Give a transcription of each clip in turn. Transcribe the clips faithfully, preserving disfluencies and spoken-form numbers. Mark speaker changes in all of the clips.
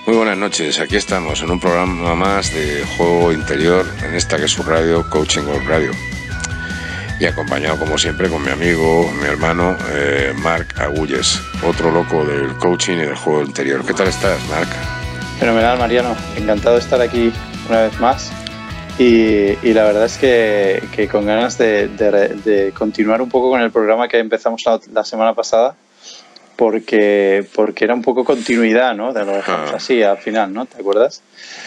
Speaker 1: Muy buenas noches, aquí estamos en un programa más de Juego Interior, en esta que es su radio, Coaching World Radio. Y acompañado como siempre con mi amigo, mi hermano, eh, Marc Agulles, otro loco del coaching y del juego interior. ¿Qué tal estás, Marc?
Speaker 2: Fenomenal, Mariano. Encantado de estar aquí una vez más. Y, y la verdad es que, que con ganas de, de, de continuar un poco con el programa que empezamos la, la semana pasada, porque, porque era un poco continuidad, ¿no? De lo dejamos así al final, ¿no? ¿Te acuerdas?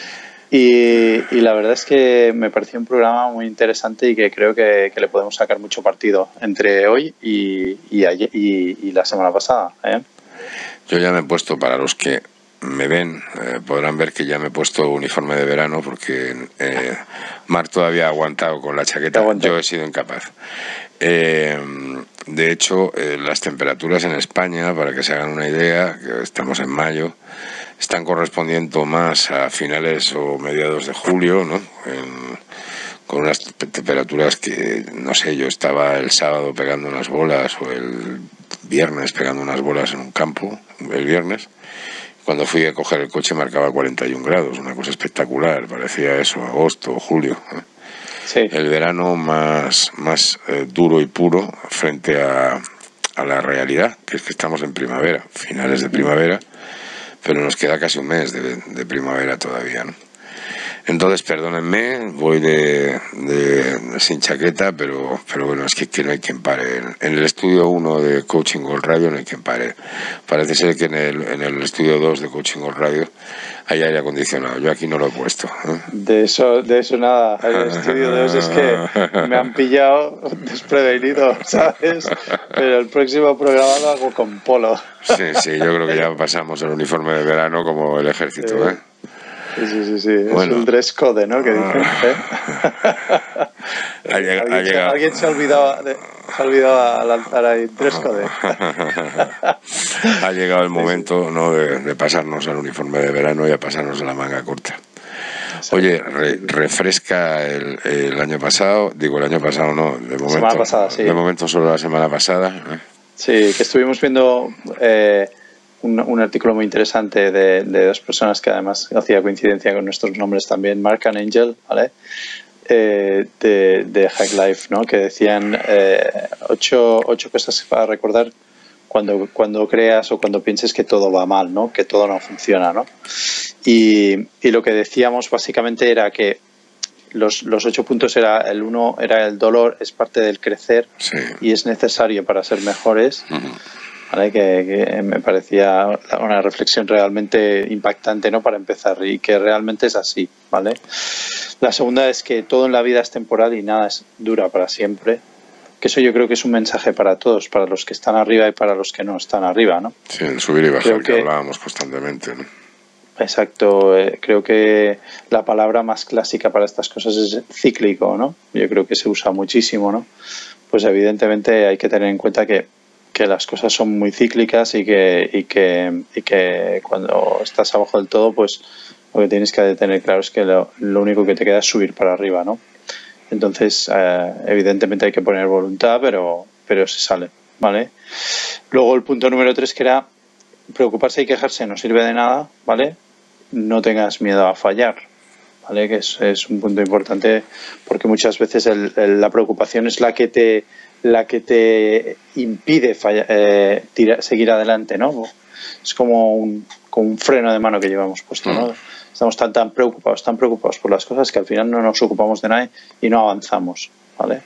Speaker 2: Y, y la verdad es que me pareció un programa muy interesante y que creo que, que le podemos sacar mucho partido entre hoy y, y, ayer, y, y la semana pasada, ¿eh?
Speaker 1: Yo ya me he puesto, para los que me ven, eh, podrán ver que ya me he puesto uniforme de verano porque eh, Marc todavía ha aguantado con la chaqueta, yo he sido incapaz. Eh, de hecho, eh, las temperaturas en España, para que se hagan una idea, que estamos en mayo, están correspondiendo más a finales o mediados de julio, ¿no? En, con unas temperaturas que, no sé, yo estaba el sábado pegando unas bolas o el viernes pegando unas bolas en un campo, el viernes. Cuando fui a coger el coche marcaba cuarenta y un grados, una cosa espectacular, parecía eso, agosto o julio, ¿eh?
Speaker 2: Sí.
Speaker 1: El verano más, más eh, duro y puro frente a, a la realidad, que es que estamos en primavera, finales de primavera, pero nos queda casi un mes de, de primavera todavía, ¿no? Entonces, perdónenme, voy de, de, de sin chaqueta, pero pero bueno, es que, que no hay quien pare. En, en el estudio uno de Coaching World Radio no hay quien pare. Parece ser que en el, en el estudio dos de Coaching World Radio hay aire acondicionado. Yo aquí no lo he puesto, ¿eh?
Speaker 2: De eso, de eso nada. El estudio dos es que me han pillado desprevenido, ¿sabes? Pero el próximo programa lo hago con polo.
Speaker 1: Sí, sí, yo creo que ya pasamos el uniforme de verano como el ejército, ¿eh?
Speaker 2: Sí, sí, sí, sí.
Speaker 1: Bueno.
Speaker 2: Es el dress code, ¿no? Que dicen, ¿eh?
Speaker 1: Ha llegado,
Speaker 2: ¿Alguien,
Speaker 1: ha llegado.
Speaker 2: Se, ¿Alguien se ha olvidado, de, se ha olvidado a lanzar ahí dress code?
Speaker 1: Ha llegado el momento, ¿no?, de, de pasarnos al uniforme de verano y a pasarnos a la manga corta. Oye, re, refresca el, el año pasado, digo el año pasado no, de momento,
Speaker 2: semana pasada, sí.
Speaker 1: De momento solo la semana pasada, ¿eh?
Speaker 2: Sí, que estuvimos viendo eh, un, un artículo muy interesante de, de dos personas que además hacía coincidencia con nuestros nombres también, Marc and Angel, ¿vale? Eh, de, de Hack Life, ¿no? Que decían eh, ocho, ocho cosas para recordar cuando, cuando creas o cuando pienses que todo va mal, ¿no? Que todo no funciona, ¿no? Y, y lo que decíamos básicamente era que los, los ocho puntos era el uno era el dolor es parte del crecer,
Speaker 1: sí,
Speaker 2: y es necesario para ser mejores. Uh-huh. ¿Vale? Que, que me parecía una reflexión realmente impactante, ¿no? Para empezar, y que realmente es así, ¿vale? La segunda es que todo en la vida es temporal y nada es dura para siempre. Que eso yo creo que es un mensaje para todos, para los que están arriba y para los que no están arriba, ¿no?
Speaker 1: Sí, el subir y bajar
Speaker 2: creo
Speaker 1: que,
Speaker 2: que
Speaker 1: hablábamos constantemente, ¿no?
Speaker 2: Exacto, eh, creo que la palabra más clásica para estas cosas es cíclico, ¿no? Yo creo que se usa muchísimo, ¿no? Pues evidentemente hay que tener en cuenta que que las cosas son muy cíclicas y que, y que, y que cuando estás abajo del todo, pues lo que tienes que tener claro es que lo, lo único que te queda es subir para arriba, ¿no? Entonces, eh, evidentemente hay que poner voluntad, pero, pero se sale, ¿vale? Luego el punto número tres, que era preocuparse y quejarse no sirve de nada, ¿vale? No tengas miedo a fallar, ¿vale? Que es, es un punto importante porque muchas veces el, el, la preocupación es la que te la que te impide falla, eh, tira, seguir adelante, ¿no? Es como un, como un freno de mano que llevamos puesto, ¿no? Estamos tan, tan preocupados, tan preocupados por las cosas que al final no nos ocupamos de nada y no avanzamos, ¿vale?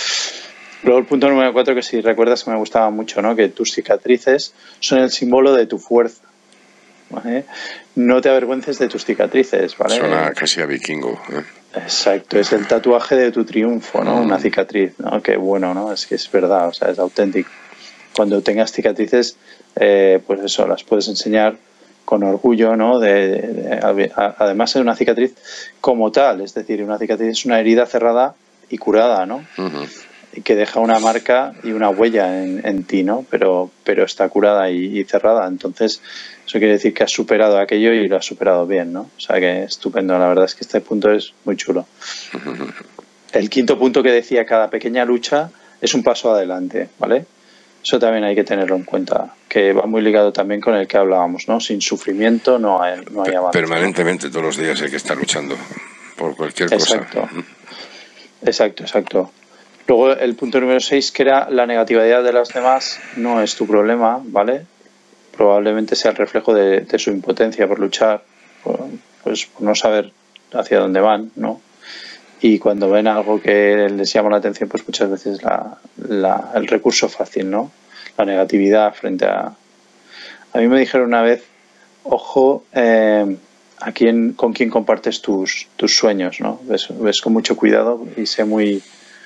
Speaker 2: Luego el punto número cuatro, que si recuerdas que me gustaba mucho, ¿no? Que tus cicatrices son el símbolo de tu fuerza, ¿vale? No te avergüences de tus cicatrices, ¿vale?
Speaker 1: Suena casi a vikingo, ¿eh?
Speaker 2: Exacto, es el tatuaje de tu triunfo, ¿no? Mm. Una cicatriz, ¿no? Qué bueno, ¿no? Es que es verdad, o sea, es auténtico. Cuando tengas cicatrices, eh, pues eso, las puedes enseñar con orgullo, ¿no? De, de, de, además de una cicatriz como tal, es decir, una cicatriz es una herida cerrada y curada, ¿no? Uh-huh. Y que deja una marca y una huella en, en ti, ¿no? Pero, pero está curada y, y cerrada, entonces eso quiere decir que has superado aquello y lo has superado bien, ¿no? O sea que estupendo, la verdad es que este punto es muy chulo. El quinto punto que decía, cada pequeña lucha es un paso adelante, ¿vale? Eso también hay que tenerlo en cuenta, que va muy ligado también con el que hablábamos, ¿no? Sin sufrimiento no hay, no hay avance.
Speaker 1: Permanentemente, ¿no? Todos los días hay que estar luchando por cualquier
Speaker 2: exacto.
Speaker 1: cosa.
Speaker 2: Exacto, exacto. Luego el punto número seis, que era la negatividad de los demás, no es tu problema, ¿vale? Probablemente sea el reflejo de, de su impotencia por luchar, por, pues por no saber hacia dónde van, ¿no? Y cuando ven algo que les llama la atención, pues muchas veces la, la, el recurso fácil, ¿no? La negatividad frente a... A mí me dijeron una vez, ojo, eh, a quién, con quién compartes tus, tus sueños, ¿no? Ves, ves con mucho cuidado y sé muy,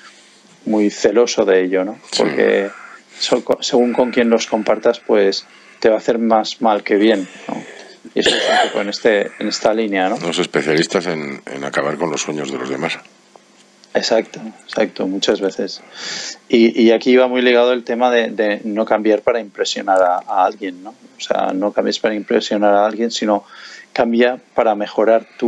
Speaker 2: muy celoso de ello, ¿no? Porque sí. so, según con quién los compartas, pues te va a hacer más mal que bien, ¿no? Y eso es un poco en, este, en esta línea, ¿no?
Speaker 1: Los especialistas en, en acabar con los sueños de los demás.
Speaker 2: Exacto, exacto, muchas veces. Y, y aquí va muy ligado el tema de, de no cambiar para impresionar a, a alguien, ¿no? O sea, no cambies para impresionar a alguien, sino cambia para mejorar tú,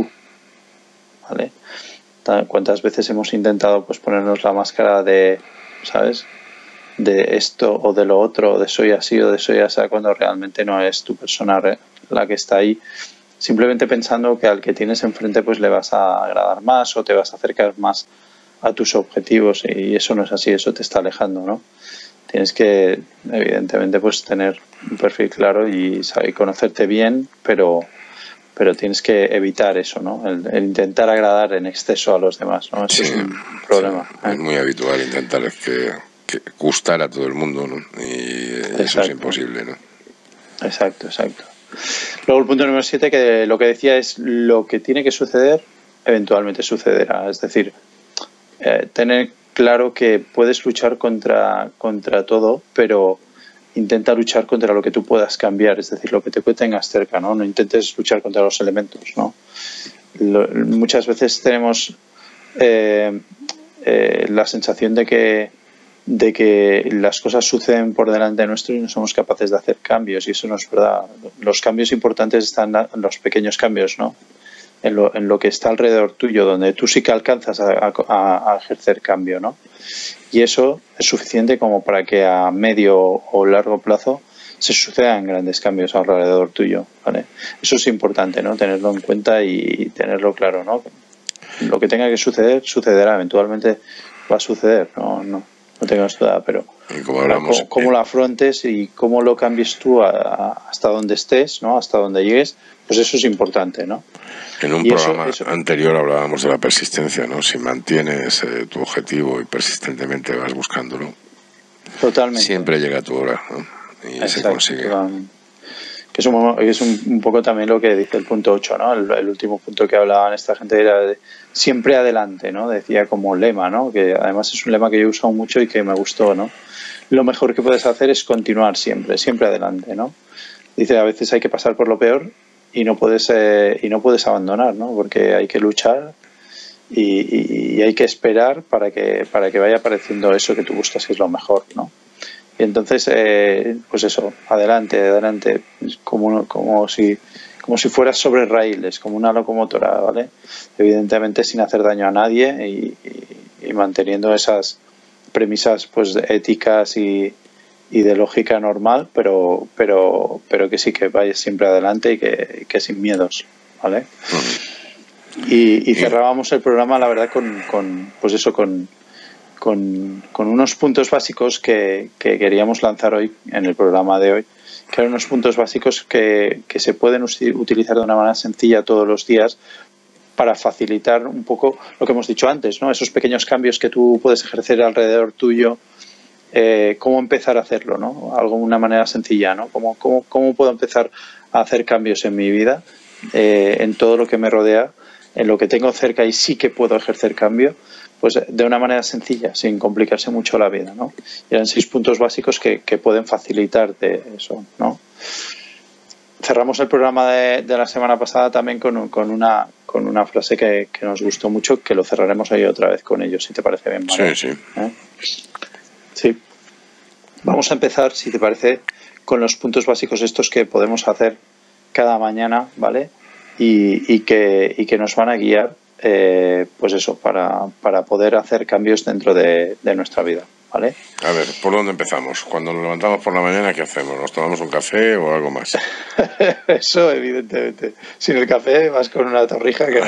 Speaker 2: ¿vale? ¿Cuántas veces hemos intentado pues ponernos la máscara de, ¿sabes?, de esto o de lo otro, o de soy así o de soy así, cuando realmente no es tu persona la que está ahí, simplemente pensando que al que tienes enfrente pues le vas a agradar más o te vas a acercar más a tus objetivos, y eso no es así, eso te está alejando, ¿no? Tienes que, evidentemente, pues tener un perfil claro y saber conocerte bien, pero pero tienes que evitar eso, ¿no? El, el intentar agradar en exceso a los demás, ¿no? Eso sí, es un problema.
Speaker 1: Sí. ¿eh? Es muy habitual intentar que, que gustar a todo el mundo, ¿no? Y exacto. Eso es imposible, ¿no?
Speaker 2: Exacto, exacto. Luego el punto número siete, que lo que decía es lo que tiene que suceder, eventualmente sucederá. Es decir, eh, tener claro que puedes luchar contra, contra todo, pero intenta luchar contra lo que tú puedas cambiar, es decir, lo que te tengas cerca, ¿no? No intentes luchar contra los elementos, ¿no? Lo, muchas veces tenemos eh, eh, la sensación de que, de que las cosas suceden por delante nuestro y no somos capaces de hacer cambios, y eso no es verdad. Los cambios importantes están en los pequeños cambios, ¿no? En lo, en lo que está alrededor tuyo, donde tú sí que alcanzas a, a, a ejercer cambio, ¿no? Y eso es suficiente como para que a medio o largo plazo se sucedan grandes cambios alrededor tuyo, ¿vale? Eso es importante, ¿no? Tenerlo en cuenta y tenerlo claro, ¿no? Lo que tenga que suceder, sucederá. Eventualmente va a suceder, no, no, no tengas duda, pero
Speaker 1: como hablamos,
Speaker 2: cómo, cómo lo afrontes y cómo lo cambies tú a, a, hasta donde estés, ¿no? Hasta donde llegues, pues eso es importante, ¿no?
Speaker 1: En un y programa eso, eso... anterior hablábamos de la persistencia, ¿no? Si mantienes eh, tu objetivo y persistentemente vas buscándolo,
Speaker 2: totalmente,
Speaker 1: siempre llega tu hora, ¿no? Y exacto, se consigue.
Speaker 2: Totalmente. Que es, un, es un, un poco también lo que dice el punto ocho, ¿no? El, el último punto que hablaban esta gente era de siempre adelante, ¿no? Decía como lema, ¿no? Que además es un lema que yo he usado mucho y que me gustó, ¿no? Lo mejor que puedes hacer es continuar siempre, siempre adelante, ¿no? Dice, a veces hay que pasar por lo peor y no puedes eh, y no puedes abandonar, ¿no? Porque hay que luchar y, y, y hay que esperar para que para que vaya apareciendo eso que tú buscas, que es lo mejor, ¿no? Y entonces, eh, pues eso, adelante, adelante, como, como si como si fueras sobre raíles, como una locomotora, ¿vale? Evidentemente sin hacer daño a nadie y, y, y manteniendo esas premisas pues éticas y, y de lógica normal, pero pero pero que sí que vayas siempre adelante y que, que sin miedos, ¿vale? Y, y cerrábamos el programa, la verdad, con, con pues eso, con Con, con unos puntos básicos que, que queríamos lanzar hoy en el programa de hoy, que eran unos puntos básicos que, que se pueden utilizar de una manera sencilla todos los días para facilitar un poco lo que hemos dicho antes, ¿no? Esos pequeños cambios que tú puedes ejercer alrededor tuyo, eh, cómo empezar a hacerlo, ¿no? Algo de una manera sencilla, ¿no? ¿Cómo, cómo, cómo puedo empezar a hacer cambios en mi vida, eh, en todo lo que me rodea, en lo que tengo cerca y sí que puedo ejercer cambio? Pues de una manera sencilla, sin complicarse mucho la vida, ¿no? Y eran seis puntos básicos que, que pueden facilitarte eso, ¿no? Cerramos el programa de, de la semana pasada también con, con, una, con una frase que, que nos gustó mucho, que lo cerraremos ahí otra vez con ellos, si te parece bien, ¿vale?
Speaker 1: Sí, sí.
Speaker 2: ¿Eh? Sí. Vamos a empezar, si te parece, con los puntos básicos estos que podemos hacer cada mañana, ¿vale? Y, y, que, y que nos van a guiar, eh, pues eso, para, para poder hacer cambios dentro de, de nuestra vida, ¿vale?
Speaker 1: A ver, ¿por dónde empezamos? Cuando nos levantamos por la mañana, ¿qué hacemos? ¿Nos tomamos un café o algo más?
Speaker 2: Eso, evidentemente. Sin el café vas con una torrija que...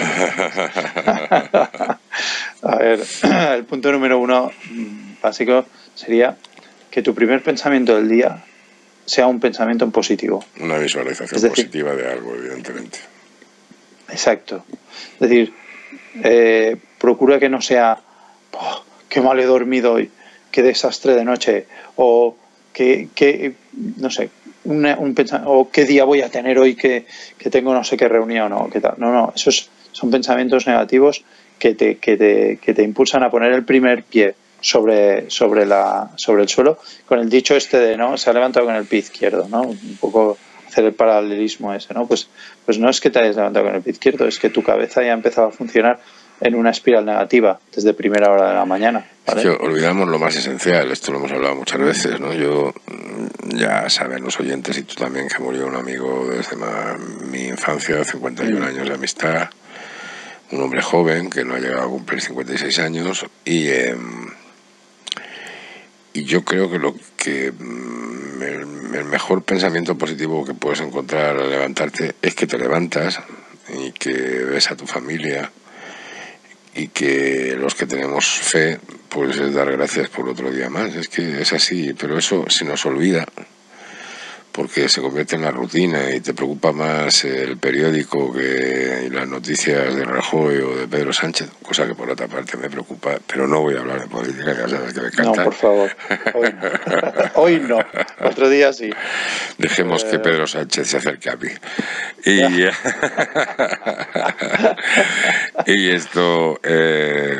Speaker 2: A ver, el punto número uno básico sería que tu primer pensamiento del día sea un pensamiento en positivo.
Speaker 1: Una visualización es decir, positiva de algo, evidentemente.
Speaker 2: Exacto. Es decir, eh, procura que no sea oh, qué mal he dormido hoy, qué desastre de noche, o que, que no sé, una, un o qué día voy a tener hoy que, que tengo no sé qué reunión o qué tal. No, no, esos son pensamientos negativos que te, que te, que te impulsan a poner el primer pie sobre, sobre, la, sobre el suelo, con el dicho este de, ¿no? Se ha levantado con el pie izquierdo, ¿no? Un poco hacer el paralelismo ese, ¿no? Pues, pues no es que te hayas levantado con el pie izquierdo, es que tu cabeza ya ha empezado a funcionar en una espiral negativa desde primera hora de la mañana, ¿vale?
Speaker 1: Es que olvidamos lo más esencial, esto lo hemos hablado muchas veces, ¿no? Yo, ya saben los oyentes y tú también, que murió un amigo desde ma, mi infancia, cincuenta y un mm. años de amistad, un hombre joven que no ha llegado a cumplir cincuenta y seis años y... Eh, Y yo creo que lo que el, el mejor pensamiento positivo que puedes encontrar al levantarte es que te levantas y que ves a tu familia y que los que tenemos fe, pues es dar gracias por otro día más. Es que es así, pero eso se nos olvida porque se convierte en la rutina y te preocupa más el periódico que las noticias de Rajoy o de Pedro Sánchez, cosa que por otra parte me preocupa, pero no voy a hablar de política, ya sabes que me encanta.
Speaker 2: No, por favor, hoy no, hoy no. Otro día sí.
Speaker 1: Dejemos eh... que Pedro Sánchez se acerque a mí. Y, y esto... Eh...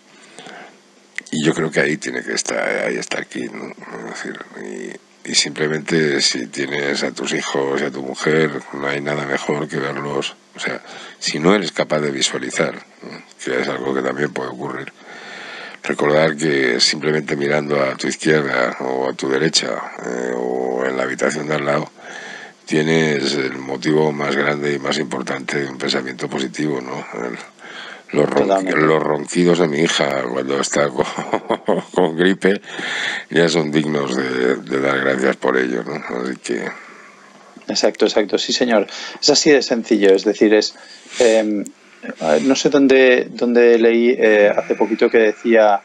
Speaker 1: Y yo creo que ahí tiene que estar, ahí está aquí, ¿no? Es decir, y, y simplemente si tienes a tus hijos y a tu mujer, no hay nada mejor que verlos, o sea, si no eres capaz de visualizar, ¿no? Que es algo que también puede ocurrir, recordar que simplemente mirando a tu izquierda o a tu derecha eh, o en la habitación de al lado, tienes el motivo más grande y más importante de un pensamiento positivo, ¿no? El, Los, ronqui, los ronquidos de mi hija cuando está con, con gripe ya son dignos de, de dar gracias por ello, ¿no? Así que...
Speaker 2: Exacto, exacto, sí señor. Es así de sencillo, es decir, es eh, no sé dónde, dónde leí eh, hace poquito que decía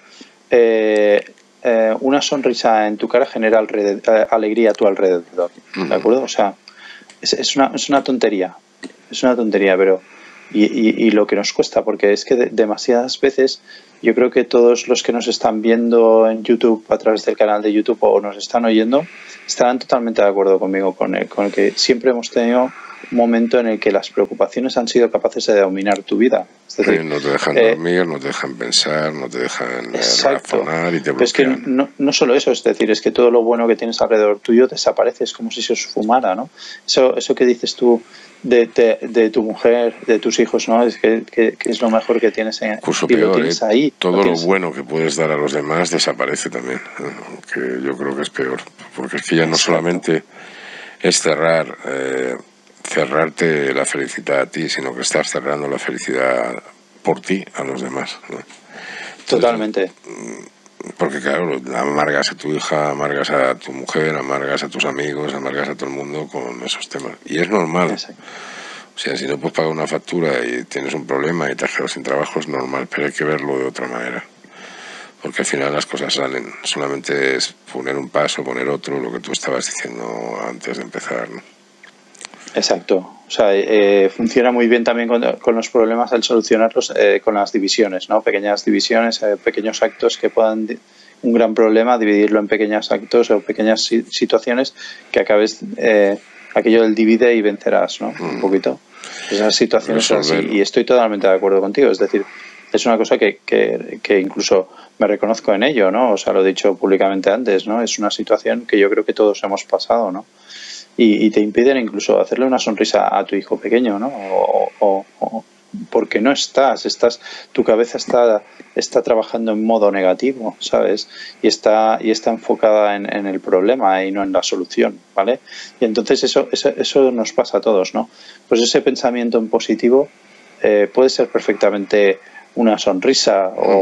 Speaker 2: eh, eh, una sonrisa en tu cara genera alrededor, eh, alegría a tu alrededor, ¿de acuerdo? O sea, es, es, una, es una tontería, es una tontería, pero... Y, y, y lo que nos cuesta, porque es que de, demasiadas veces yo creo que todos los que nos están viendo en YouTube a través del canal de YouTube o nos están oyendo estarán totalmente de acuerdo conmigo con el, con el que siempre hemos tenido un momento en el que las preocupaciones han sido capaces de dominar tu vida. Es decir,
Speaker 1: sí, no te dejan eh, dormir, no te dejan pensar, no te dejan exacto. razonar y te bloquean.
Speaker 2: Pero es que no, no solo eso, es decir, es que todo lo bueno que tienes alrededor tuyo desaparece, es como si se esfumara, ¿no? Eso, eso que dices tú de, de, de tu mujer, de tus hijos, ¿no? Es que, que, que es lo mejor que tienes, en,
Speaker 1: Curso
Speaker 2: y
Speaker 1: peor,
Speaker 2: lo tienes
Speaker 1: ¿eh?
Speaker 2: ahí.
Speaker 1: Todo
Speaker 2: lo,
Speaker 1: lo bueno que puedes dar a los demás desaparece también, ¿eh? Que yo creo que es peor, porque es que ya no exacto. solamente es cerrar, eh, cerrarte la felicidad a ti, sino que estás cerrando la felicidad por ti a los demás, ¿no? Entonces,
Speaker 2: totalmente.
Speaker 1: Porque claro, amargas a tu hija, amargas a tu mujer, amargas a tus amigos, amargas a todo el mundo con esos temas. Y es normal. Exacto. O sea, si no puedes pagar una factura y tienes un problema y te has quedado sin trabajo, es normal, pero hay que verlo de otra manera. Porque al final las cosas salen. Solamente es poner un paso, poner otro, lo que tú estabas diciendo antes de empezar, ¿no?
Speaker 2: Exacto. O sea, eh, funciona muy bien también con, con los problemas al solucionarlos eh, con las divisiones, ¿no? Pequeñas divisiones, eh, pequeños actos que puedan, un gran problema, dividirlo en pequeños actos o pequeñas si, situaciones que acabes, eh, aquello del divide y vencerás, ¿no? Mm. Un poquito. Esas situaciones son así. Y estoy totalmente de acuerdo contigo. Es decir, es una cosa que, que, que incluso me reconozco en ello, ¿no? O sea, lo he dicho públicamente antes, ¿no? Es una situación que yo creo que todos hemos pasado, ¿no? Y, y te impiden incluso hacerle una sonrisa a tu hijo pequeño, ¿no? O, o, o porque no estás, estás, tu cabeza está, está trabajando en modo negativo, ¿sabes? Y está, y está enfocada en, en el problema y no en la solución, ¿vale? Y entonces eso, eso, eso nos pasa a todos, ¿no? Pues ese pensamiento en positivo eh, puede ser perfectamente una sonrisa o, uh-huh.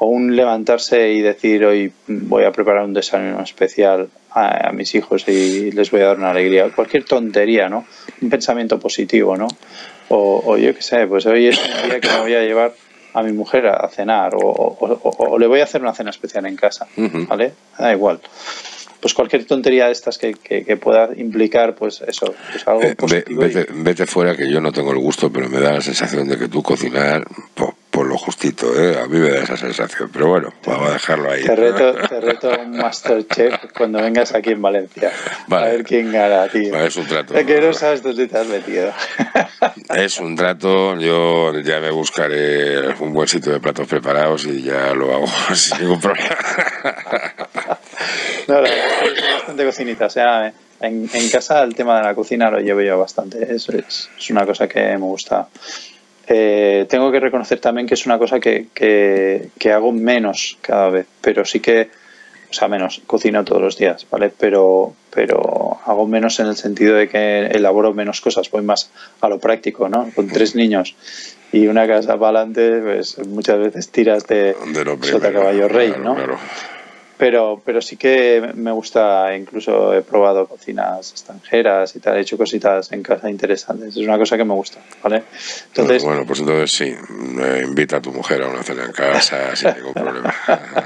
Speaker 2: o un levantarse y decir hoy voy a preparar un desayuno especial a, a mis hijos y les voy a dar una alegría, cualquier tontería, ¿no? Un pensamiento positivo, ¿no? O, o yo qué sé, pues hoy es un día que me voy a llevar a mi mujer a cenar o, o, o, o le voy a hacer una cena especial en casa, ¿vale? Da igual. Pues cualquier tontería de estas que, que, que pueda implicar, pues eso, pues algo
Speaker 1: eh,
Speaker 2: positivo.
Speaker 1: Vete, y... vete fuera, que yo no tengo el gusto, pero me da la sensación de que tú cocinar por, por lo justito, ¿eh? A mí me da esa sensación, pero bueno, te, vamos a dejarlo ahí.
Speaker 2: Te reto, te reto a un Masterchef cuando vengas aquí en Valencia. Vale. A ver quién gana, tío.
Speaker 1: Vale, es un trato.
Speaker 2: Es que no sabes dónde te has metido.
Speaker 1: Es un trato, yo ya me buscaré un buen sitio de platos preparados y ya lo hago sin ningún problema.
Speaker 2: No, la verdad es que soy bastante cocinita. O sea, en, en casa el tema de la cocina lo llevo yo bastante. Es, es, es una cosa que me gusta. Eh, tengo que reconocer también que es una cosa que, que, que hago menos cada vez, pero sí que, o sea, menos, cocino todos los días, ¿vale? Pero, pero hago menos en el sentido de que elaboro menos cosas, voy más a lo práctico, ¿no? Con tres niños y una casa para adelante, pues muchas veces tiras de, de lo primero, sota caballo rey, claro, ¿no? Claro. Pero, pero sí que me gusta, incluso he probado cocinas extranjeras y tal, he hecho cositas en casa interesantes, es una cosa que me gusta, ¿vale?
Speaker 1: Entonces, bueno, bueno pues entonces sí, eh, invita a tu mujer a una cena en casa sin ningún problema.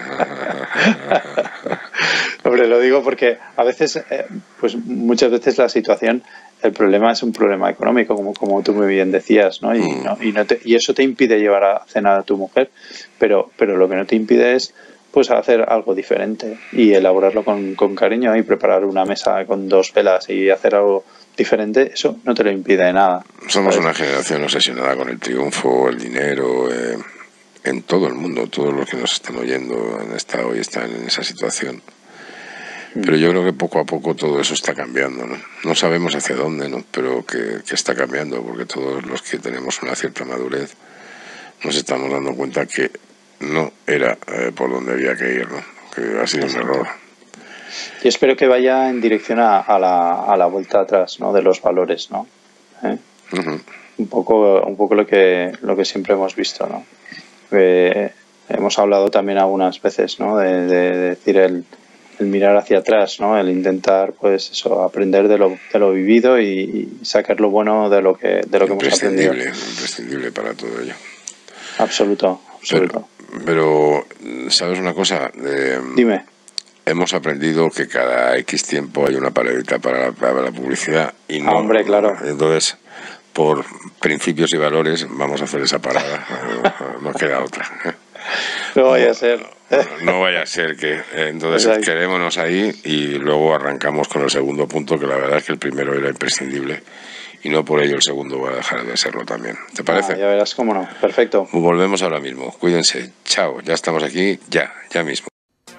Speaker 2: Hombre, lo digo porque a veces, eh, pues muchas veces la situación, el problema es un problema económico, como, como tú muy bien decías, ¿no? Y, mm. no, y, no te, y eso te impide llevar a cenar a tu mujer, pero, pero lo que no te impide es pues hacer algo diferente y elaborarlo con, con cariño y preparar una mesa con dos velas y hacer algo diferente, eso no te lo impide nada.
Speaker 1: Somos ¿sabes? Una generación obsesionada con el triunfo, el dinero, eh, en todo el mundo, todos los que nos están oyendo han estado y están en esa situación. Pero yo creo que poco a poco todo eso está cambiando, ¿no? No sabemos hacia dónde, ¿no? Pero que, que está cambiando, porque todos los que tenemos una cierta madurez nos estamos dando cuenta que no era eh, por donde había que ir, ¿no? Que ha sido un error.
Speaker 2: Yo espero que vaya en dirección a, a, la, a la vuelta atrás, ¿no? De los valores, ¿no? ¿Eh? Uh-huh. Un poco, un poco lo que lo que siempre hemos visto, ¿no? Eh, hemos hablado también algunas veces, ¿no? De, de, de decir el, el mirar hacia atrás, ¿no? El intentar, pues eso, aprender de lo, de lo vivido y, y sacar lo bueno de lo que de lo que hemos aprendido.
Speaker 1: Imprescindible para todo ello.
Speaker 2: Absoluto, absoluto.
Speaker 1: Pero, Pero, ¿sabes una cosa? Eh,
Speaker 2: Dime.
Speaker 1: Hemos aprendido que cada X tiempo hay una paredita para la, para la publicidad y no.
Speaker 2: Ah, hombre, claro.
Speaker 1: Entonces, por principios y valores, vamos a hacer esa parada. No queda otra.
Speaker 2: No vaya a ser.
Speaker 1: No vaya a ser que. Entonces, Exacto. Quedémonos ahí y luego arrancamos con el segundo punto, que la verdad es que el primero era imprescindible. Y no por ello el segundo va a dejar de serlo también. ¿Te parece?
Speaker 2: Ah, ya verás cómo no. Perfecto.
Speaker 1: Volvemos ahora mismo. Cuídense. Chao. Ya estamos aquí. Ya. Ya mismo.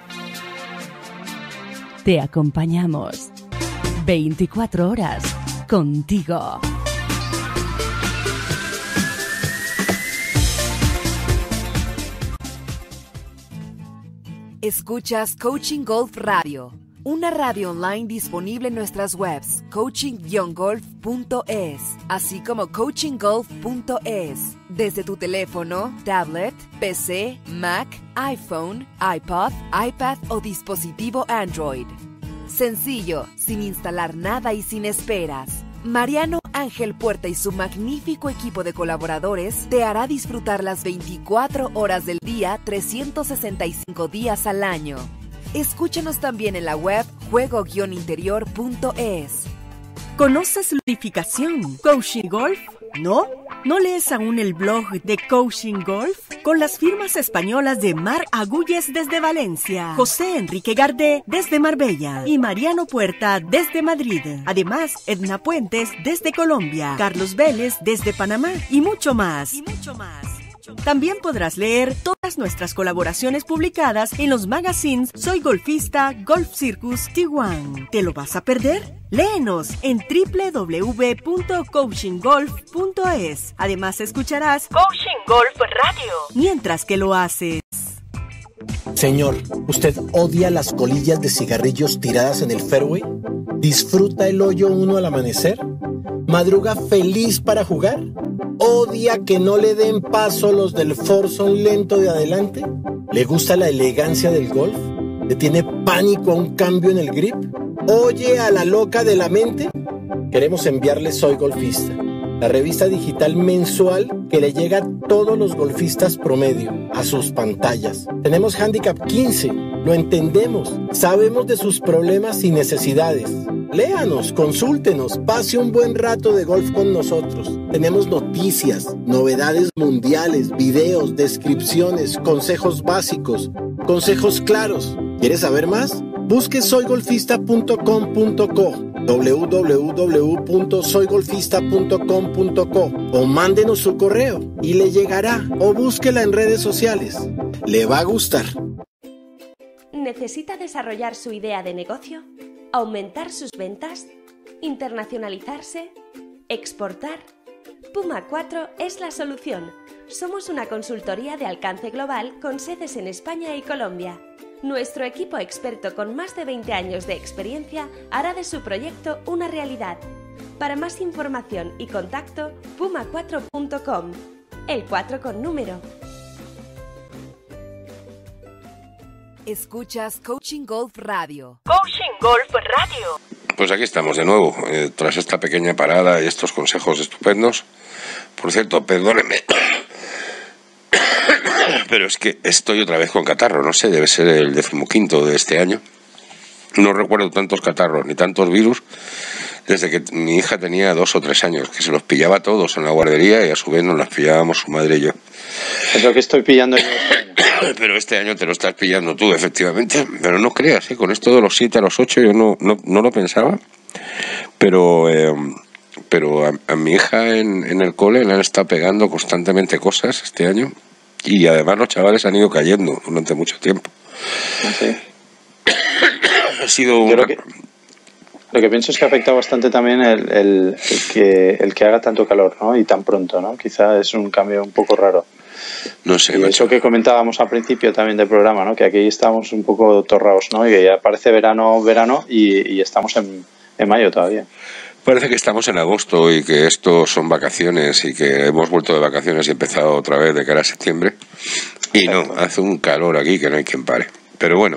Speaker 3: Te acompañamos. veinticuatro horas contigo.
Speaker 4: Escuchas Coaching Golf Radio. Una radio online disponible en nuestras webs coaching guion golf punto es, así como coaching golf punto es, desde tu teléfono, tablet, P C, Mac, iPhone, iPod, iPad o dispositivo Android. Sencillo, sin instalar nada y sin esperas. Mariano Ángel Puerta y su magnífico equipo de colaboradores te hará disfrutar las veinticuatro horas del día, trescientos sesenta y cinco días al año. Escúchanos también en la web juego guion interior punto es.
Speaker 5: ¿Conoces la unificación Coaching Golf? ¿No? ¿No lees aún el blog de Coaching Golf? Con las firmas españolas de Mar Agulles desde Valencia, José Enrique Gardé desde Marbella y Mariano Puerta desde Madrid. Además, Edna Puentes desde Colombia, Carlos Vélez desde Panamá y mucho más. Y mucho más. También podrás leer todas nuestras colaboraciones publicadas en los magazines Soy Golfista, Golf Circus, Tijuana. ¿Te lo vas a perder? Léenos en doble u doble u doble u punto coaching golf punto es. Además escucharás Coaching Golf Radio mientras que lo haces.
Speaker 6: Señor, ¿usted odia las colillas de cigarrillos tiradas en el fairway? ¿Disfruta el hoyo uno al amanecer? ¿Madruga feliz para jugar? ¿Odia que no le den paso los del foursome lento de adelante? ¿Le gusta la elegancia del golf? ¿Le tiene pánico a un cambio en el grip? ¿Oye a la loca de la mente? Queremos enviarle Soy Golfista, la revista digital mensual que le llega a todos los golfistas promedio, a sus pantallas. Tenemos Handicap quince, lo entendemos, sabemos de sus problemas y necesidades. Léanos, consúltenos, pase un buen rato de golf con nosotros. Tenemos noticias, novedades mundiales, videos, descripciones, consejos básicos, consejos claros. ¿Quieres saber más? Busque soy golfista punto com punto co, doble u doble u doble u punto soy golfista punto com punto co o mándenos su correo y le llegará, o búsquela en redes sociales. Le va a gustar.
Speaker 7: ¿Necesita desarrollar su idea de negocio? ¿Aumentar sus ventas? ¿Internacionalizarse? ¿Exportar? Puma cuatro es la solución. Somos una consultoría de alcance global con sedes en España y Colombia. Nuestro equipo experto con más de veinte años de experiencia hará de su proyecto una realidad. Para más información y contacto, puma cuatro punto com. El cuatro con número.
Speaker 4: Escuchas Coaching Golf Radio.
Speaker 5: Coaching Golf Radio.
Speaker 1: Pues aquí estamos de nuevo, eh, tras esta pequeña parada y estos consejos estupendos. Por cierto, perdónenme, pero es que estoy otra vez con catarro, no sé, debe ser el decimoquinto de este año. No recuerdo tantos catarros ni tantos virus desde que mi hija tenía dos o tres años, que se los pillaba todos en la guardería y a su vez nos las pillábamos su madre y yo.
Speaker 2: Es lo que estoy pillando yo.
Speaker 1: Pero este año te lo estás pillando tú, efectivamente. Pero no creas, ¿eh? Con esto de los siete a los ocho yo no, no, no lo pensaba. Pero eh, pero a, a mi hija en, en el cole le han estado pegando constantemente cosas este año. Y además los chavales han ido cayendo durante mucho tiempo.
Speaker 2: Sí.
Speaker 1: Ha sido un...
Speaker 2: Yo lo que, lo que pienso es que ha afectado bastante también el, el, el, que, el que haga tanto calor, ¿no? Y tan pronto, ¿no? Quizá es un cambio un poco raro.
Speaker 1: No sé,
Speaker 2: y
Speaker 1: macho.
Speaker 2: eso que comentábamos al principio también del programa, ¿no? Que aquí estamos un poco torrados, ¿no? Y que ya parece verano, verano y, y estamos en, en mayo todavía.
Speaker 1: Parece que estamos en agosto y que esto son vacaciones y que hemos vuelto de vacaciones y empezado otra vez de cara a septiembre. Y no, hace un calor aquí que no hay quien pare. Pero bueno,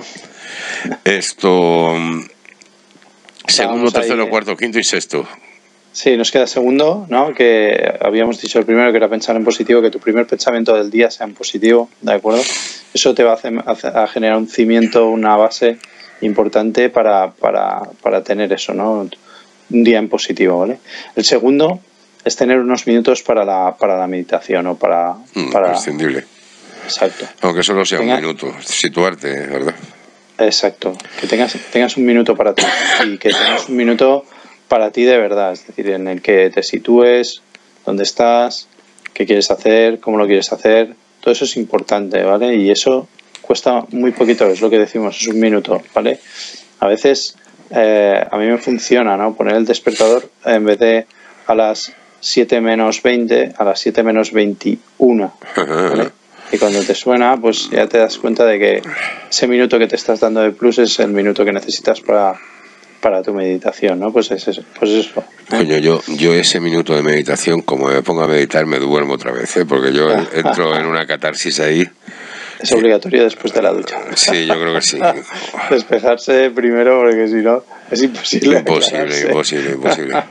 Speaker 1: esto... Segundo, tercero, cuarto, quinto y sexto.
Speaker 2: Sí, nos queda segundo, ¿no? Que habíamos dicho el primero que era pensar en positivo, que tu primer pensamiento del día sea en positivo, ¿de acuerdo? Eso te va a, hacer, a generar un cimiento, una base importante para, para, para tener eso, ¿no? Un día en positivo, ¿vale? El segundo es tener unos minutos para la, para la meditación o para...
Speaker 1: Mm,
Speaker 2: para...
Speaker 1: Prescindible.
Speaker 2: Exacto.
Speaker 1: Aunque solo sea
Speaker 2: Tenga...
Speaker 1: un minuto, situarte, ¿verdad?
Speaker 2: Exacto. Que tengas, tengas un minuto para ti y que tengas un minuto para ti de verdad, es decir, en el que te sitúes, dónde estás, qué quieres hacer, cómo lo quieres hacer, todo eso es importante, ¿vale? Y eso cuesta muy poquito, es lo que decimos, es un minuto, ¿vale? A veces eh, a mí me funciona, ¿no? Poner el despertador en vez de a las siete menos veinte, a las siete menos veintiuno, ¿vale? Y cuando te suena, pues ya te das cuenta de que ese minuto que te estás dando de plus es el minuto que necesitas para... para tu meditación, ¿no? Pues es eso. Pues eso.
Speaker 1: Coño, yo, yo ese minuto de meditación, como me pongo a meditar, me duermo otra vez, ¿eh? Porque yo entro en una catarsis ahí.
Speaker 2: Es obligatorio después de la ducha.
Speaker 1: Sí, yo creo que sí.
Speaker 2: Despejarse primero, porque si no, es imposible.
Speaker 1: Imposible, imposible, imposible.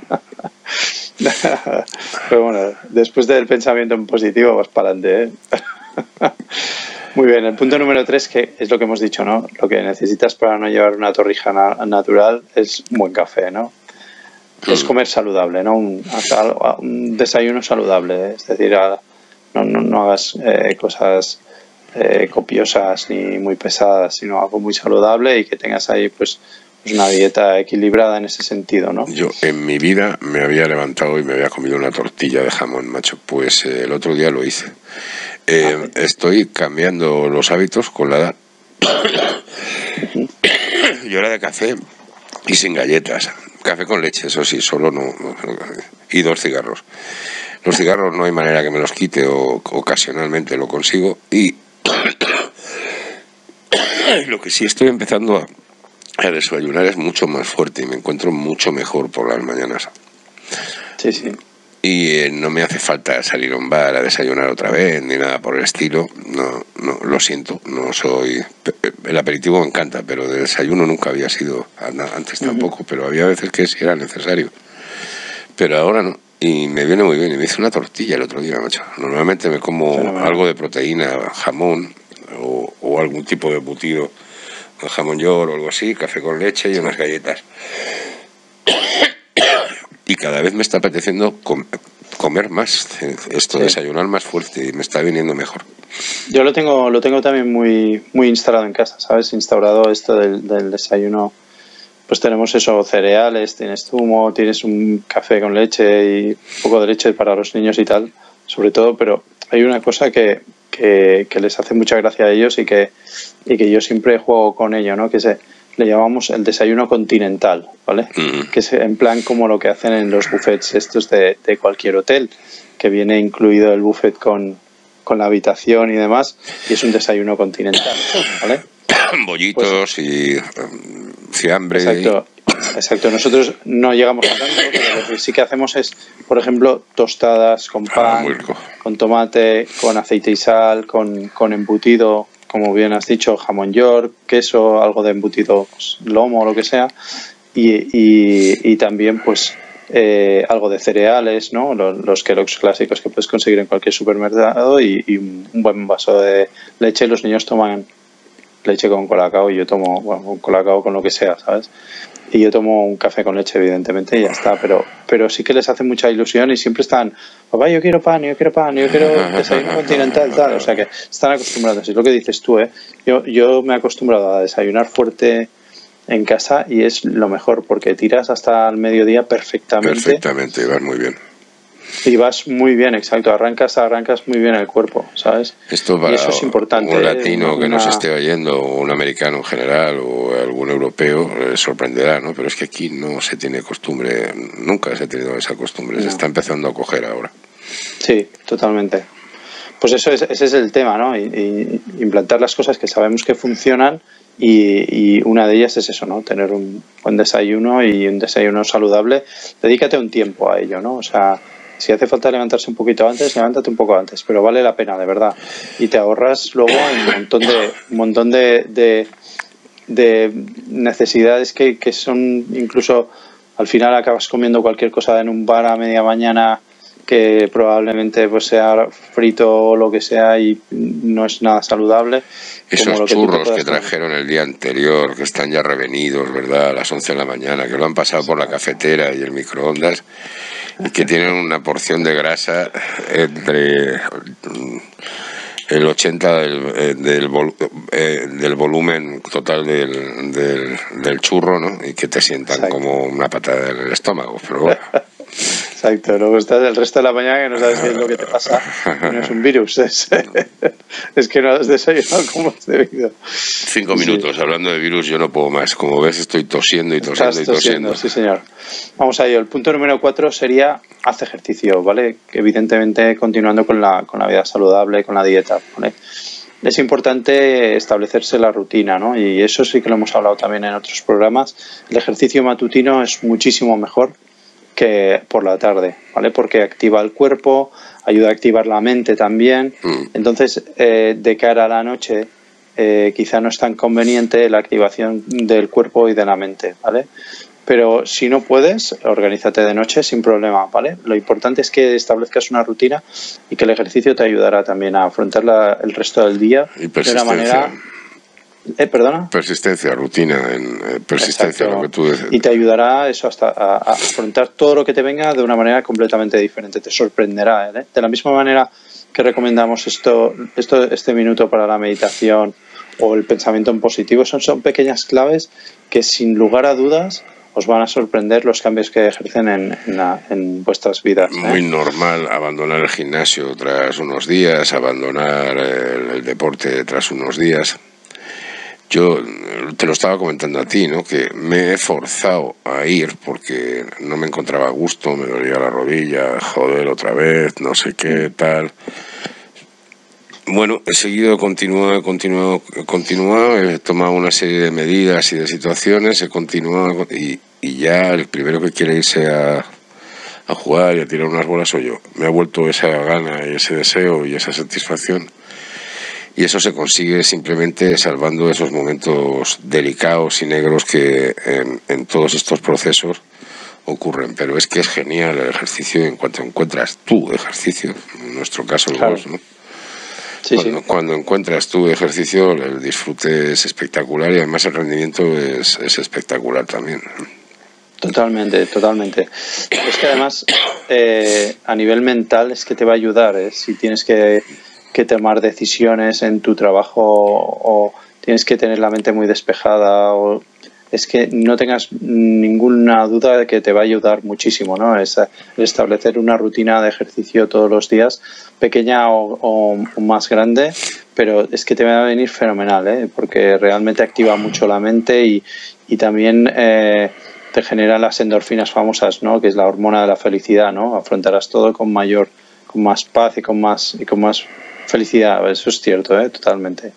Speaker 2: Pero bueno, después del pensamiento en positivo, vas para adelante, ¿eh? Muy bien, el punto número tres, que es lo que hemos dicho, ¿no? Lo que necesitas para no llevar una torrija na natural es un buen café, ¿no? Mm. Es comer saludable, ¿no? Un, un desayuno saludable, ¿eh? Es decir, a, no, no, no hagas eh, cosas eh, copiosas ni muy pesadas, sino algo muy saludable y que tengas ahí, pues, pues, una dieta equilibrada en ese sentido, ¿no?
Speaker 1: Yo en mi vida me había levantado y me había comido una tortilla de jamón, macho. Pues eh, el otro día lo hice. Eh, estoy cambiando los hábitos con la edad. Yo era de café y sin galletas. Café con leche, eso sí, solo no, no. Y dos cigarros. Los cigarros no hay manera que me los quite o ocasionalmente lo consigo. Y lo que sí estoy empezando a, El desayunar es mucho más fuerte y me encuentro mucho mejor por las mañanas.
Speaker 2: Sí, sí.
Speaker 1: Y eh, no me hace falta salir a un bar a desayunar otra vez, ni nada por el estilo. No, no, lo siento, no soy... El aperitivo me encanta, pero de desayuno nunca había sido, antes tampoco, uh-huh. pero había veces que sí era necesario. Pero ahora no, y me viene muy bien. Y me hice una tortilla el otro día, macho. Normalmente me como Fenomenal. algo de proteína, jamón o, o algún tipo de embutido, jamón york o algo así, café con leche y unas galletas. Y cada vez me está apeteciendo com comer más, esto, sí. desayunar más fuerte, y me está viniendo mejor.
Speaker 2: Yo lo tengo lo tengo también muy muy instalado en casa, ¿sabes? Instaurado esto del, del desayuno. Pues tenemos eso, cereales, tienes zumo, tienes un café con leche y un poco de leche para los niños y tal, sobre todo, pero hay una cosa que, que, que les hace mucha gracia a ellos y que, y que yo siempre juego con ello, ¿no? Que se... le llamamos el desayuno continental, ¿vale? Mm. Que es en plan como lo que hacen en los buffets estos de, de cualquier hotel, que viene incluido el buffet con, con la habitación y demás, y es un desayuno continental, ¿vale?
Speaker 1: Bollitos pues, y um, fiambre.
Speaker 2: Exacto, exacto. Nosotros no llegamos a tanto, pero lo que sí que hacemos es, por ejemplo, tostadas con pan, ah, con tomate, con aceite y sal, con, con embutido, como bien has dicho, jamón york, queso, algo de embutido, pues, lomo o lo que sea, y, y, y también pues eh, algo de cereales, ¿no? Los, los Kellogg's clásicos que puedes conseguir en cualquier supermercado, y, y un buen vaso de leche. Los niños toman leche con colacao y yo tomo, bueno, con colacao con lo que sea, ¿sabes? Y yo tomo un café con leche, evidentemente, y ya está. Pero, pero sí que les hace mucha ilusión y siempre están, papá, yo quiero pan, yo quiero pan, yo quiero desayuno continental, tal. O sea que están acostumbrados. Es lo que dices tú, ¿eh? Yo, yo me he acostumbrado a desayunar fuerte en casa y es lo mejor porque tiras hasta el mediodía perfectamente.
Speaker 1: Perfectamente, vas muy bien.
Speaker 2: Y vas muy bien, exacto. Arrancas, arrancas muy bien el cuerpo, ¿sabes?
Speaker 1: Esto para
Speaker 2: y eso es importante.
Speaker 1: Un latino
Speaker 2: ¿eh?
Speaker 1: que
Speaker 2: Una...
Speaker 1: nos esté oyendo, o un americano en general, o algún europeo, le sorprenderá, ¿no? Pero es que aquí no se tiene costumbre, nunca se ha tenido esa costumbre, no. Se está empezando a coger ahora.
Speaker 2: Sí, totalmente. Pues eso es, ese es el tema, ¿no? Y, y implantar las cosas que sabemos que funcionan, y, y una de ellas es eso, ¿no? Tener un buen desayuno y un desayuno saludable. Dedícate un tiempo a ello, ¿no? O sea, si hace falta levantarse un poquito antes, levántate un poco antes, pero vale la pena, de verdad. Y te ahorras luego un montón de, un montón de, de, de necesidades que, que son, incluso al final acabas comiendo cualquier cosa en un bar a media mañana que probablemente pues sea frito o lo que sea y no es nada saludable.
Speaker 1: Esos lo que churros que trajeron el día anterior, que están ya revenidos, ¿verdad? A las once de la mañana, que lo han pasado por la cafetera y el microondas, y que tienen una porción de grasa entre el ochenta del, del, vol, eh, del volumen total del, del, del churro, ¿no? Y que te sientan Exacto. como una patada en el estómago, pero bueno.
Speaker 2: Exacto, luego estás el resto de la mañana que no sabes qué es lo que te pasa, no es un virus, es, es que no has desayunado como has debido.
Speaker 1: Cinco minutos, sí. Hablando de virus, yo no puedo más, como ves estoy tosiendo y tosiendo
Speaker 2: Estás
Speaker 1: y tosiendo.
Speaker 2: tosiendo. Sí, señor. Vamos a ello, el punto número cuatro sería, haz ejercicio, ¿vale? Evidentemente continuando con la, con la vida saludable, con la dieta, ¿vale? Es importante establecerse la rutina, ¿no? Y eso sí que lo hemos hablado también en otros programas. El ejercicio matutino es muchísimo mejor que por la tarde, ¿vale? Porque activa el cuerpo, ayuda a activar la mente también. Mm. Entonces, eh, de cara a la noche, eh, quizá no es tan conveniente la activación del cuerpo y de la mente, ¿vale? Pero si no puedes, organízate de noche sin problema, ¿vale? Lo importante es que establezcas una rutina y que el ejercicio te ayudará también a afrontar la, el resto del día de una manera... Eh, ¿Perdona?
Speaker 1: Persistencia, rutina, en, eh, persistencia,
Speaker 2: Exacto.
Speaker 1: Lo que tú dices.
Speaker 2: Y te ayudará eso hasta a, a afrontar todo lo que te venga de una manera completamente diferente. Te sorprenderá, ¿eh? De la misma manera que recomendamos esto, esto, este minuto para la meditación o el pensamiento en positivo, son, son pequeñas claves que sin lugar a dudas os van a sorprender los cambios que ejercen en, en, la, en vuestras vidas, ¿eh?
Speaker 1: Muy normal abandonar el gimnasio tras unos días, abandonar el, el deporte tras unos días. Yo te lo estaba comentando a ti, ¿no? Que me he forzado a ir porque no me encontraba a gusto, me dolía la rodilla, joder, otra vez, no sé qué, tal. Bueno, he seguido, he continuado, he continuado, he continuado, he tomado una serie de medidas y de situaciones, he continuado y, y ya el primero que quiere irse a, a jugar y a tirar unas bolas soy yo. Me ha vuelto esa gana y ese deseo y esa satisfacción. Y eso se consigue simplemente salvando esos momentos delicados y negros que en, en todos estos procesos ocurren. Pero es que es genial el ejercicio en cuanto encuentras tu ejercicio, en nuestro caso el
Speaker 2: claro.
Speaker 1: golf, ¿no?
Speaker 2: Sí,
Speaker 1: cuando,
Speaker 2: sí.
Speaker 1: cuando encuentras tu ejercicio, el disfrute es espectacular y además el rendimiento es, es espectacular también.
Speaker 2: Totalmente, totalmente. Es que además eh, a nivel mental es que te va a ayudar, ¿eh? Si tienes que, que tomar decisiones en tu trabajo o tienes que tener la mente muy despejada, o es que no tengas ninguna duda de que te va a ayudar muchísimo, ¿no? Es establecer una rutina de ejercicio todos los días, pequeña o, o, o más grande, pero es que te va a venir fenomenal, ¿eh? Porque realmente activa mucho la mente y, y también eh, te genera las endorfinas famosas, ¿no? Que es la hormona de la felicidad, ¿no? Afrontarás todo con mayor, con más paz y con más y con más felicidad. Eso es cierto, ¿eh? Totalmente.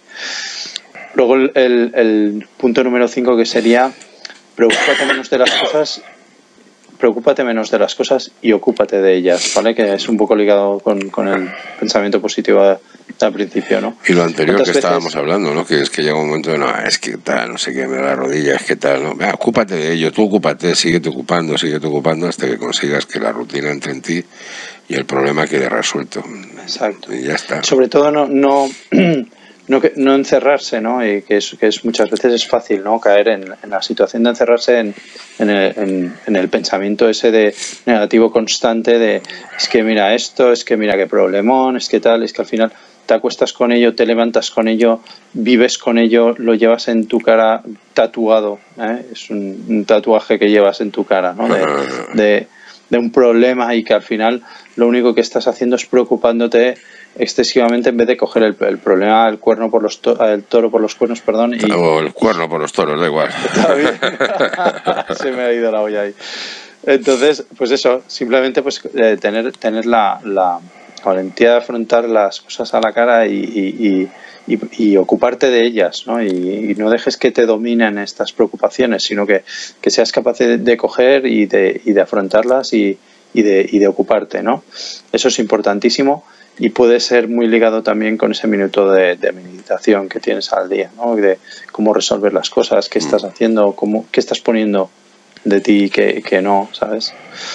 Speaker 2: Luego el, el, el punto número cinco, que sería preocúpate menos de las cosas, preocúpate menos de las cosas y ocúpate de ellas, ¿vale? Que es un poco ligado con, con el pensamiento positivo de, de al principio, ¿no?
Speaker 1: Y lo anterior que
Speaker 2: veces...
Speaker 1: estábamos hablando, ¿no? Que es que llega un momento de, no, es que tal, no sé qué, me da la rodilla, es que tal, no, venga, ocúpate de ello, tú ocúpate, síguete ocupando, síguete ocupando hasta que consigas que la rutina entre en ti y el problema quede resuelto.
Speaker 2: Exacto.
Speaker 1: Y ya está.
Speaker 2: Sobre todo no... no No, que, no encerrarse, ¿no? Y que es, que es muchas veces es fácil, ¿no? Caer en, en la situación de encerrarse en, en, el, en, en el pensamiento ese de negativo constante de es que mira esto, es que mira qué problemón, es que tal, es que al final te acuestas con ello, te levantas con ello, vives con ello, lo llevas en tu cara tatuado, ¿eh? Es un, un tatuaje que llevas en tu cara, ¿no? De, de, de un problema y que al final lo único que estás haciendo es preocupándote excesivamente en vez de coger el, el problema el cuerno por los to el toro por los cuernos, perdón, y
Speaker 1: o el cuerno por los toros, da igual.
Speaker 2: Se me ha ido la olla ahí. Entonces, pues eso, simplemente pues eh, tener tener la, la valentía de afrontar las cosas a la cara y, y, y, y, y ocuparte de ellas, ¿no? Y, y no dejes que te dominen estas preocupaciones, sino que, que seas capaz de, de coger y de, y de afrontarlas y, y, de, y de ocuparte, ¿no? Eso es importantísimo. Y puede ser muy ligado también con ese minuto de, de meditación que tienes al día, ¿no? De cómo resolver las cosas, qué estás haciendo, cómo, qué estás poniendo de ti y qué, qué no, ¿sabes?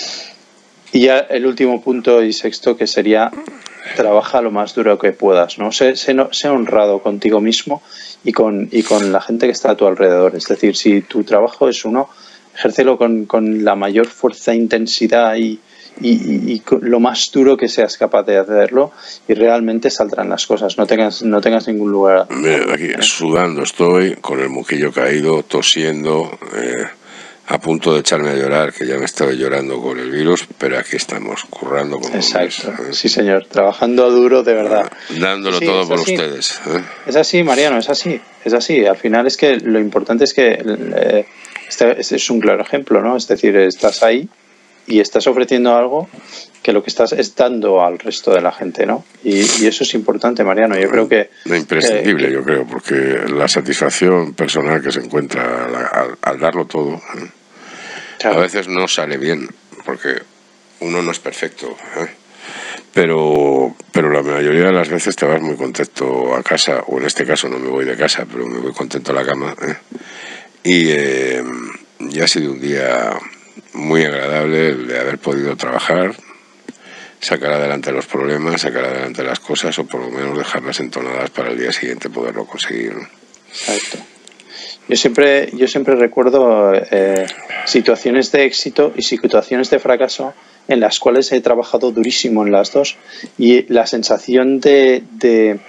Speaker 2: Y ya el último punto y sexto, que sería trabaja lo más duro que puedas, ¿no? Sé, sé, sé honrado contigo mismo y con, y con la gente que está a tu alrededor. Es decir, si tu trabajo es uno, ejércelo con, con la mayor fuerza, intensidad y Y, y, y lo más duro que seas capaz de hacerlo y realmente saldrán las cosas, no tengas no tengas ningún lugar.
Speaker 1: Mira, aquí sudando estoy, con el muquillo caído, tosiendo, eh, a punto de echarme a llorar, que ya me estaba llorando con el virus, pero aquí estamos, currando como
Speaker 2: Exacto,
Speaker 1: hombres, ¿eh?
Speaker 2: Sí señor, trabajando duro de verdad.
Speaker 1: Dándolo sí, todo por así. Ustedes. ¿eh?
Speaker 2: Es así, Mariano, es así, es así. Al final es que lo importante es que eh, este, este es un claro ejemplo, ¿no? Es decir, estás ahí y estás ofreciendo algo que lo que estás es dando al resto de la gente, ¿no? Y, y eso es importante, Mariano. Yo creo que...
Speaker 1: Imprescindible,
Speaker 2: eh,
Speaker 1: yo creo, porque la satisfacción personal que se encuentra al, al, al darlo todo, ¿eh? Claro. A veces no sale bien, porque uno no es perfecto, ¿eh? Pero, pero la mayoría de las veces te vas muy contento a casa, o en este caso no me voy de casa, pero me voy contento a la cama, ¿eh? Y eh, ya ha sido un día muy agradable el de haber podido trabajar, sacar adelante los problemas, sacar adelante las cosas o por lo menos dejarlas entonadas para el día siguiente poderlo conseguir, ¿no?
Speaker 2: Exacto. Yo siempre, yo siempre recuerdo eh, situaciones de éxito y situaciones de fracaso en las cuales he trabajado durísimo en las dos y la sensación de, de,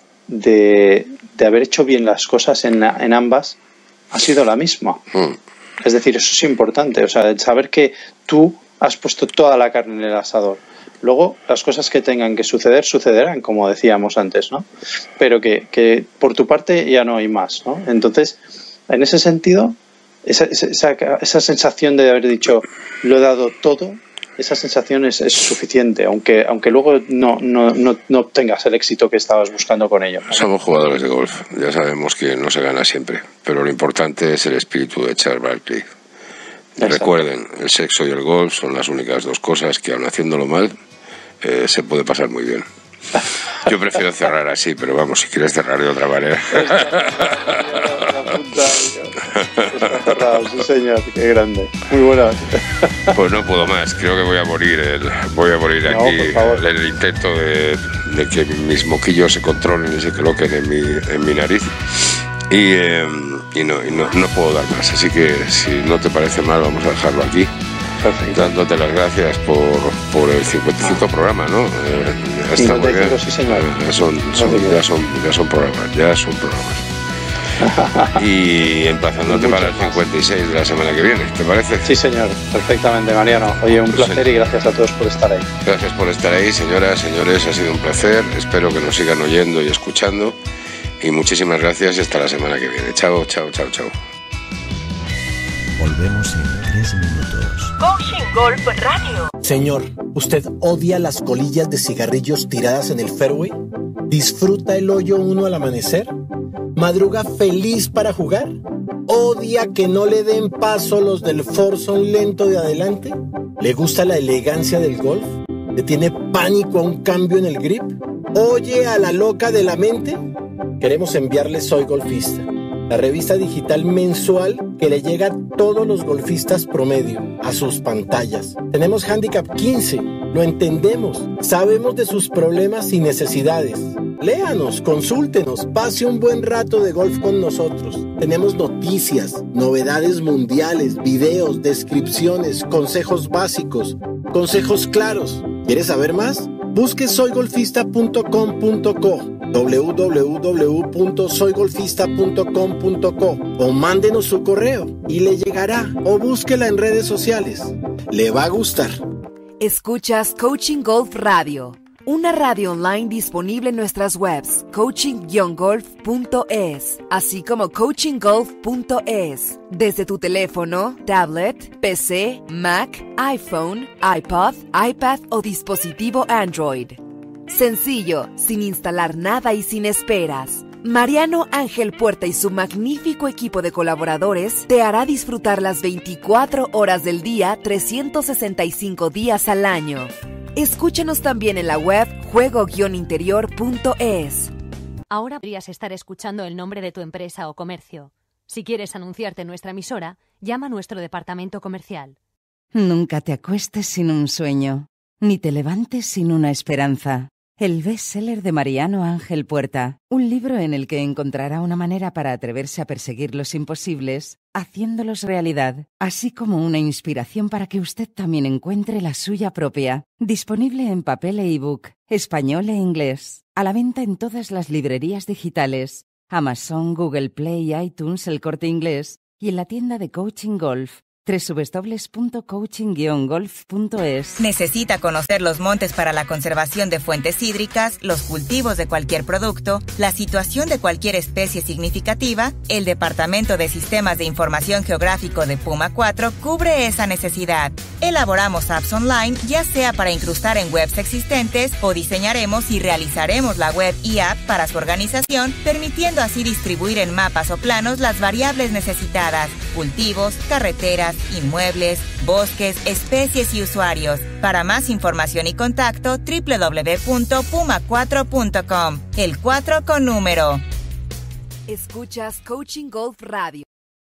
Speaker 2: de, de haber hecho bien las cosas en, en ambas ha sido la misma. Mm. Es decir, eso es importante, o sea, saber que tú has puesto toda la carne en el asador. Luego, las cosas que tengan que suceder, sucederán, como decíamos antes, ¿no? Pero que, que por tu parte ya no hay más, ¿no? Entonces, en ese sentido, esa, esa, esa sensación de haber dicho, lo he dado todo, esa sensación es, es suficiente, aunque aunque luego no, no, no, no obtengas el éxito que estabas buscando con ello.
Speaker 1: Somos jugadores de golf, ya sabemos que no se gana siempre, pero lo importante es el espíritu de Charles Barkley. Exacto. Recuerden, el sexo y el golf son las únicas dos cosas que, aun haciéndolo mal, eh, se puede pasar muy bien. Yo prefiero cerrar así, pero vamos, si quieres cerrar de otra manera.
Speaker 2: Está cerrado, sí señor, qué grande, muy buena.
Speaker 1: Pues no puedo más, creo que voy a morir, el, voy a morir
Speaker 2: no,
Speaker 1: aquí en el intento de, de que mis moquillos se controlen y se coloquen en mi, en mi nariz. Y, eh, y, no, y no, no puedo dar más, así que si no te parece mal vamos a dejarlo aquí. Perfecto. Dándote las gracias por, por el cincuenta y cinco ah. programa, ¿no? Eh,
Speaker 2: cincuenta y cinco, sí señor.
Speaker 1: Ya son, son, ya, son, ya son programas, ya son programas. Y emplazándote para el cincuenta y seis de la semana que viene, ¿te parece?
Speaker 2: Sí señor, perfectamente, Mariano. Oye, un pues placer señor. Y gracias a todos por estar ahí.
Speaker 1: Gracias por estar ahí, señoras, señores, ha sido un placer. Espero que nos sigan oyendo y escuchando. Y muchísimas gracias y hasta la semana que viene. Chao, chao, chao, chao.
Speaker 8: Volvemos en tres minutos.
Speaker 5: Coaching Golf Radio.
Speaker 6: Señor, ¿usted odia las colillas de cigarrillos tiradas en el fairway? ¿Disfruta el hoyo uno al amanecer? ¿Madruga feliz para jugar? ¿Odia que no le den paso los del foursome lento de adelante? ¿Le gusta la elegancia del golf? ¿Le tiene pánico a un cambio en el grip? ¿Oye a la loca de la mente? Queremos enviarle Soy Golfista, la revista digital mensual que le llega a todos los golfistas promedio, a sus pantallas. Tenemos Handicap quince, lo entendemos, sabemos de sus problemas y necesidades. Léanos, consúltenos, pase un buen rato de golf con nosotros. Tenemos noticias, novedades mundiales, videos, descripciones, consejos básicos, consejos claros. ¿Quieres saber más? Busque soy golfista punto com punto co, doble u doble u doble u punto soy golfista punto com punto co o mándenos su correo y le llegará, o búsquela en redes sociales. Le va a gustar.
Speaker 4: Escuchas Coaching Golf Radio, una radio online disponible en nuestras webs coaching guion golf punto es, así como coaching golf punto es, desde tu teléfono, tablet, P C, Mac, iPhone, iPod, iPad o dispositivo Android. Sencillo, sin instalar nada y sin esperas. Mariano Ángel Puerta y su magnífico equipo de colaboradores te hará disfrutar las veinticuatro horas del día, trescientos sesenta y cinco días al año. Escúchanos también en la web juego guion interior punto es.
Speaker 9: Ahora podrías estar escuchando el nombre de tu empresa o comercio. Si quieres anunciarte en nuestra emisora, llama a nuestro departamento comercial.
Speaker 3: Nunca te acuestes sin un sueño, ni te levantes sin una esperanza. El bestseller de Mariano Ángel Puerta, un libro en el que encontrará una manera para atreverse a perseguir los imposibles, haciéndolos realidad, así como una inspiración para que usted también encuentre la suya propia. Disponible en papel e ebook, español e inglés, a la venta en todas las librerías digitales, Amazon, Google Play, iTunes, El Corte Inglés y en la tienda de Coaching Golf, doble u doble u doble u punto coaching guion golf punto es.
Speaker 10: ¿Necesita conocer los montes para la conservación de fuentes hídricas, los cultivos de cualquier producto, la situación de cualquier especie significativa? El Departamento de Sistemas de Información Geográfico de Puma cuatro cubre esa necesidad. Elaboramos apps online, ya sea para incrustar en webs existentes o diseñaremos y realizaremos la web y app para su organización, permitiendo así distribuir en mapas o planos las variables necesitadas, cultivos, carreteras, inmuebles, bosques, especies y usuarios. Para más información y contacto, doble u doble u doble u punto puma cuatro punto com. El cuatro con número.
Speaker 4: Escuchas Coaching Golf Radio.